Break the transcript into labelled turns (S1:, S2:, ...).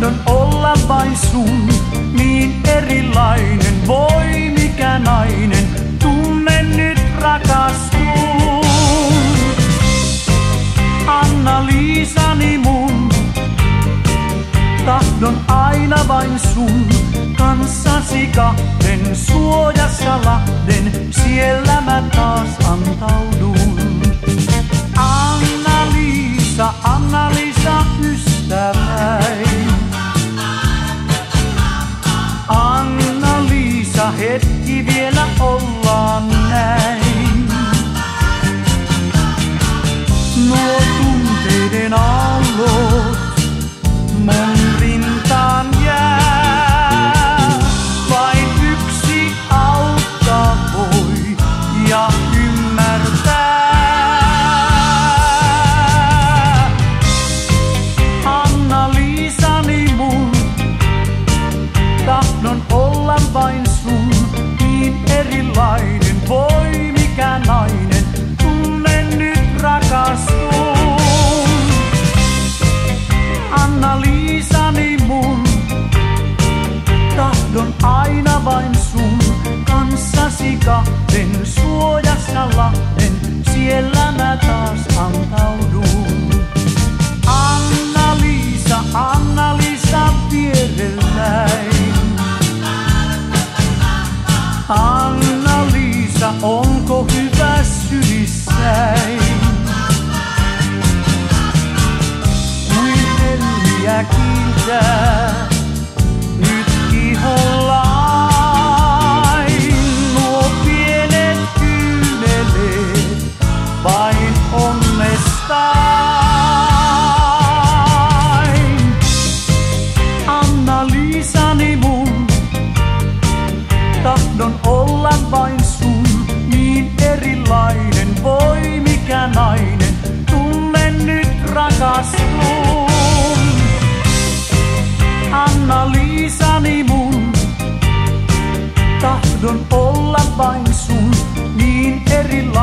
S1: Tahdon olla vain sun, niin erilainen. Voi mikä nainen, tunnen nyt rakastun. Anna-Liisani mun, tahdon aina vain sun. Kanssasi kahden suojassa Lahden, siellä mä taas antaudun. Anna-Liisa, Anna-Liisa ystäväin. Anna-Liisa, hetki vielä ollaan näin. Nuo tunteiden aallot mun rintaan jää. Vain yksi auttaa voi ja ymmärtää. Anna-Liisani mun, tahdon olla vain sun, niin erilainen. Voi mikä nainen, tunnen nyt rakastun. Anna-Liisani mun, tahdon aina vain sun. Kanssasi kahden suojassa Lahden, siellä mä taas antaudun. Anna-Liisa, Anna-Liisa vierelläin. Anna-Liisa, onko hyvä sylissäin? Kuin helmiä kiiltää nyt ihollain. Nuo pienet kyyneleet vain onnestain. Anna-Liisani mun, tahdon olla vain sun, niin erilainen. Voi mikä nainen, tunnen nyt rakastun. Anna-Liisani mun, tahdon olla vain sun, niin erilainen.